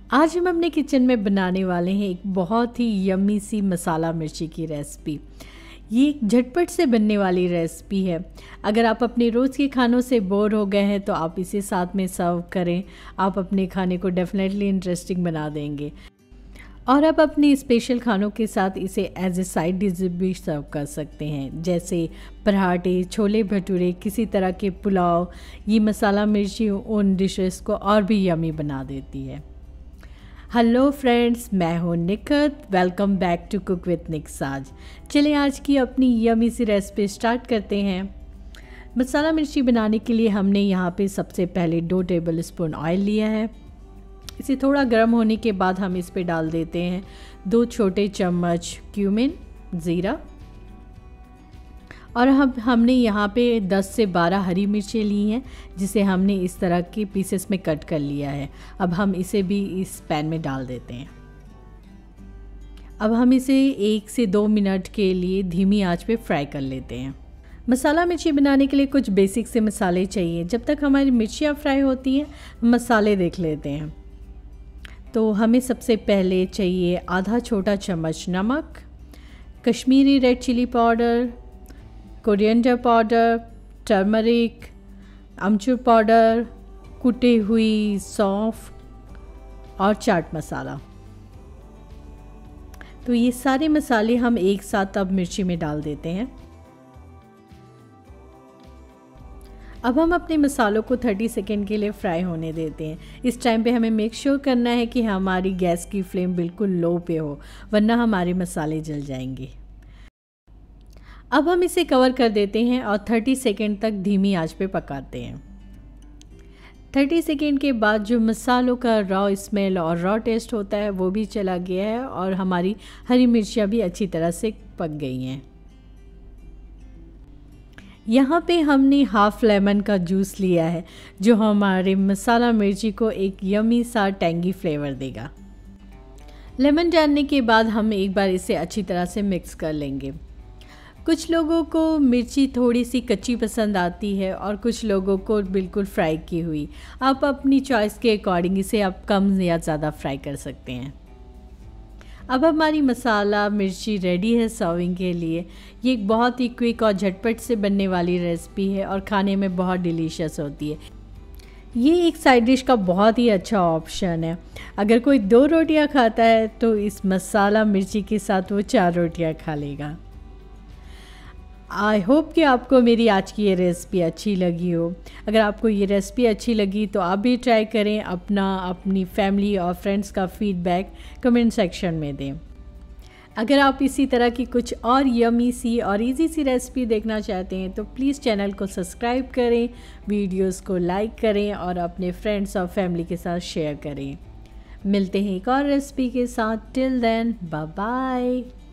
आज हम अपने किचन में बनाने वाले हैं एक बहुत ही यम्मी सी मसाला मिर्ची की रेसिपी। ये एक झटपट से बनने वाली रेसिपी है। अगर आप अपने रोज़ के खानों से बोर हो गए हैं तो आप इसे साथ में सर्व करें, आप अपने खाने को डेफिनेटली इंटरेस्टिंग बना देंगे। और आप अपने स्पेशल खानों के साथ इसे एज ए साइड डिश भी सर्व कर सकते हैं, जैसे पराठे, छोले भटूरे, किसी तरह के पुलाव। ये मसाला मिर्ची उन डिशेस को और भी यम्मी बना देती है। हेलो फ्रेंड्स, मैं हूँ Nikhat. Welcome back to cook with Nik Saaz. चलिए आज की अपनी यम्मी सी रेसिपी स्टार्ट करते हैं। मसाला मिर्ची बनाने के लिए हमने यहाँ पे सबसे पहले 2 टेबलस्पून ऑयल लिया है। इसे थोड़ा गर्म होने के बाद हम इस पे डाल देते हैं 2 छोटे चम्मच क्यूमिन, ज़ीरा, और हमने यहाँ पे 10 से 12 हरी मिर्चें ली हैं, जिसे हमने इस तरह के पीसेस में कट कर लिया है। अब हम इसे भी इस पैन में डाल देते हैं। अब हम इसे 1 से 2 मिनट के लिए धीमी आंच पे फ्राई कर लेते हैं। मसाला मिर्ची बनाने के लिए कुछ बेसिक से मसाले चाहिए। जब तक हमारी मिर्चियाँ फ्राई होती हैं मसाले देख लेते हैं। तो हमें सबसे पहले चाहिए आधा छोटा चम्मच नमक, Kashmiri red chilli powder, coriander powder, turmeric, अमचूर पाउडर, कुटी हुई सौंफ और चाट मसाला। तो ये सारे मसाले हम एक साथ अब मिर्ची में डाल देते हैं। अब हम अपने मसालों को 30 सेकेंड के लिए फ्राई होने देते हैं। इस टाइम पे हमें मेक श्योर करना है कि हमारी गैस की फ्लेम बिल्कुल लो पे हो, वरना हमारे मसाले जल जाएंगे। अब हम इसे कवर कर देते हैं और 30 सेकेंड तक धीमी आंच पे पकाते हैं। 30 सेकेंड के बाद जो मसालों का रॉ स्मेल और रॉ टेस्ट होता है वो भी चला गया है और हमारी हरी मिर्चियाँ भी अच्छी तरह से पक गई हैं। यहाँ पे हमने हाफ लेमन का जूस लिया है, जो हमारे मसाला मिर्ची को एक यम्मी सा टैंगी फ्लेवर देगा। लेमन डालने के बाद हम एक बार इसे अच्छी तरह से मिक्स कर लेंगे। कुछ लोगों को मिर्ची थोड़ी सी कच्ची पसंद आती है और कुछ लोगों को बिल्कुल फ्राई की हुई। आप अपनी चॉइस के अकॉर्डिंग इसे आप कम या ज़्यादा फ्राई कर सकते हैं। अब हमारी मसाला मिर्ची रेडी है सर्विंग के लिए। ये एक बहुत ही क्विक और झटपट से बनने वाली रेसिपी है और खाने में बहुत डिलीशियस होती है। ये एक साइड डिश का बहुत ही अच्छा ऑप्शन है। अगर कोई 2 रोटियां खाता है तो इस मसाला मिर्ची के साथ वो 4 रोटियां खा लेगा। आई होप कि आपको मेरी आज की ये रेसिपी अच्छी लगी हो। अगर आपको ये रेसिपी अच्छी लगी तो आप भी ट्राई करें। अपनी फैमिली और फ्रेंड्स का फीडबैक कमेंट सेक्शन में दें। अगर आप इसी तरह की कुछ और यम्मी सी और इजी सी रेसिपी देखना चाहते हैं तो प्लीज़ चैनल को सब्सक्राइब करें, वीडियोस को लाइक करें और अपने फ्रेंड्स और फैमिली के साथ शेयर करें। मिलते हैं एक और रेसिपी के साथ। Till then, bye bye.